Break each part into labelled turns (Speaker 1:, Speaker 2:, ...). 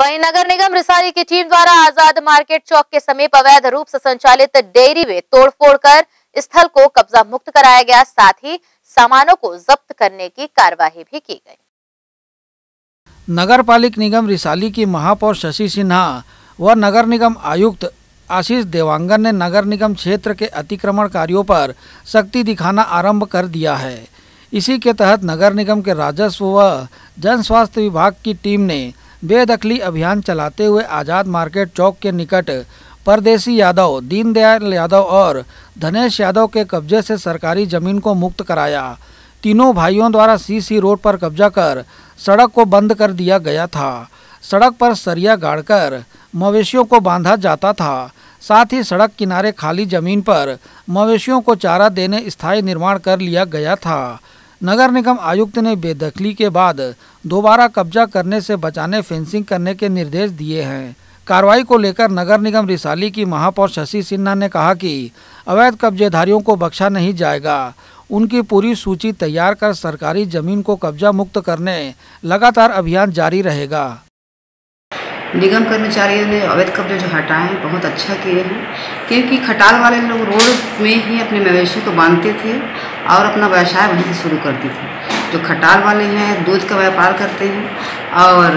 Speaker 1: वहीं नगर निगम रिसाली की टीम द्वारा आजाद मार्केट चौक के समीप अवैध रूप से संचालित डेयरी में तोड़फोड़ कर स्थल को कब्जा मुक्त कराया गया। साथ ही सामानों को जब्त करने की कार्यवाही भी की गई।
Speaker 2: नगर पालिक निगम रिसाली की महापौर शशि सिन्हा व नगर निगम आयुक्त आशीष देवांगन ने नगर निगम क्षेत्र के अतिक्रमणकारियों पर सख्ती दिखाना आरंभ कर दिया है। इसी के तहत नगर निगम के राजस्व व जन स्वास्थ्य विभाग की टीम ने बेदखली अभियान चलाते हुए आजाद मार्केट चौक के निकट परदेसी यादव, दीनदयाल यादव और धनेश यादव के कब्जे से सरकारी जमीन को मुक्त कराया। तीनों भाइयों द्वारा सीसी रोड पर कब्जा कर सड़क को बंद कर दिया गया था। सड़क पर सरिया गाड़कर मवेशियों को बांधा जाता था। साथ ही सड़क किनारे खाली जमीन पर मवेशियों को चारा देने स्थायी निर्माण कर लिया गया था। नगर निगम आयुक्त ने बेदखली के बाद दोबारा कब्जा करने से बचाने फेंसिंग करने के निर्देश दिए हैं। कार्रवाई को लेकर नगर निगम रिसाली की महापौर शशि सिन्हा ने कहा कि अवैध कब्जेधारियों को बख्शा नहीं जाएगा। उनकी पूरी सूची तैयार कर सरकारी जमीन को कब्जा मुक्त करने लगातार अभियान जारी रहेगा।
Speaker 3: निगम कर्मचारियों ने अवैध कब्जे जो हटाए हैं बहुत अच्छा किए हैं, क्योंकि खटाल वाले लोग रोड में ही अपने मवेशी को बांधते थे और अपना व्यवसाय वहीं से शुरू करते थे। जो खटाल वाले हैं दूध का व्यापार करते हैं और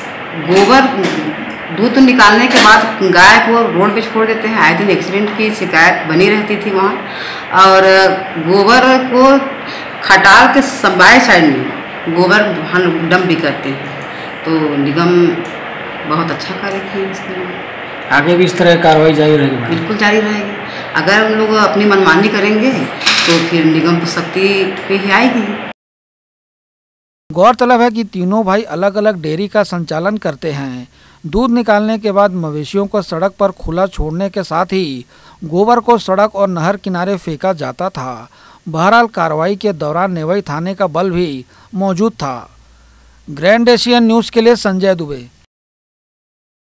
Speaker 3: दूध निकालने के बाद गाय को रोड पे छोड़ देते हैं। आए दिन एक्सीडेंट की शिकायत बनी रहती थी वहाँ। और गोबर को खटाल के बाएं साइड में गोबर डंप भी करते हैं। तो निगम बहुत अच्छा कार्य किया इसके लिए।
Speaker 2: आगे भी इस तरह कार्रवाई जारी रहेगी?
Speaker 3: बिल्कुल जारी रहेगी। अगर हम लोग अपनी मनमानी करेंगे तो फिर निगम को सख्ती पे ही आएगी।
Speaker 2: गौरतलब है कि तीनों भाई अलग अलग डेयरी का संचालन करते हैं। दूध निकालने के बाद मवेशियों को सड़क पर खुला छोड़ने के साथ ही गोबर को सड़क और नहर किनारे फेंका जाता था। बहरहाल कार्रवाई के दौरान नेवई थाने का बल भी मौजूद था। ग्रैंड एशियन न्यूज़ के लिए संजय दुबे।